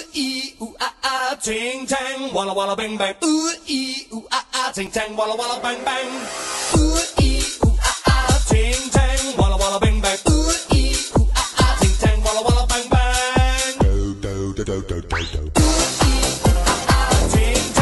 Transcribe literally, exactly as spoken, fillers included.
ee ooh ah ah, ting tang, walla walla bang bang. Ooh ee ooh ah ah, ting tang, walla walla bang bang. Ooh ee ooh ah ah, ting tang, walla walla bang bang. Ooh ee ooh ah ah, ting tang, walla walla bang bang. Do do do do do do do. Ooh ee ooh ah ah, ting tang.